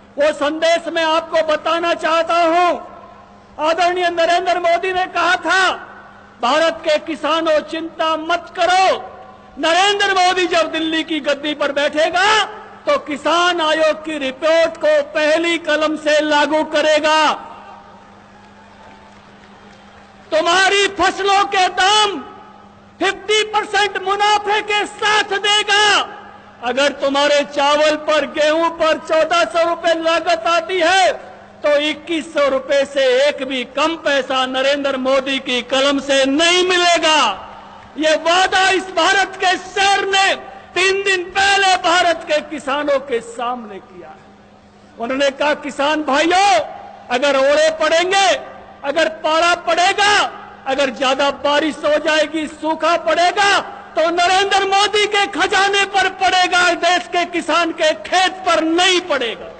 वो संदेश मैं आपको बताना चाहता हूं। आदरणीय नरेंद्र मोदी ने कहा था, भारत के किसानों चिंता मत करो। नरेंद्र मोदी जब दिल्ली की गद्दी पर बैठेगा तो किसान आयोग की रिपोर्ट को पहली कलम से लागू करेगा। तुम्हारी फसलों के दाम 50% मुनाफे के साथ देगा। अगर तुम्हारे चावल पर, गेहूं पर 1400 रुपए लागत आती है तो 2100 रुपए से एक भी कम पैसा नरेंद्र मोदी की कलम से नहीं मिलेगा। ये वादा इस भारत के शेर ने 3 दिन पहले भारत के किसानों के सामने किया है। उन्होंने कहा, किसान भाइयों, अगर ओले पड़ेंगे, अगर पाला पड़ेगा, अगर ज्यादा बारिश हो जाएगी, सूखा पड़ेगा, तो नरेंद्र मोदी के खजाने पर पड़ेगा, देश के किसान के खेत पर नहीं पड़ेगा।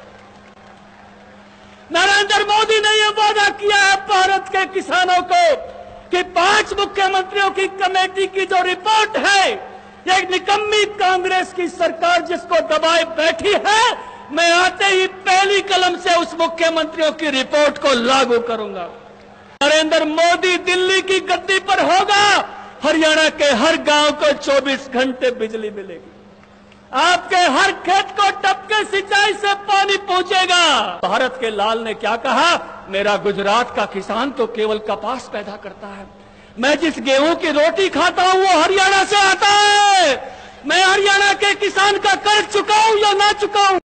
नरेंद्र मोदी ने यह वादा किया है भारत के किसानों को कि 5 मुख्यमंत्रियों की कमेटी की जो रिपोर्ट है, एक निकम्मी कांग्रेस की सरकार जिसको दबाए बैठी है, मैं आते ही पहली कलम से उस मुख्यमंत्रियों की रिपोर्ट को लागू करूंगा। नरेंद्र मोदी दिल्ली की गद्दी पर होगा, हरियाणा के हर गांव को 24 घंटे बिजली मिलेगी, आपके हर खेत को टपके सिंचाई से पानी पहुंचेगा। भारत के लाल ने क्या कहा, मेरा गुजरात का किसान तो केवल कपास पैदा करता है, मैं जिस गेहूं की रोटी खाता हूं वो हरियाणा से आता है, मैं हरियाणा के किसान का कर्ज चुकाऊं या ना चुकाऊं।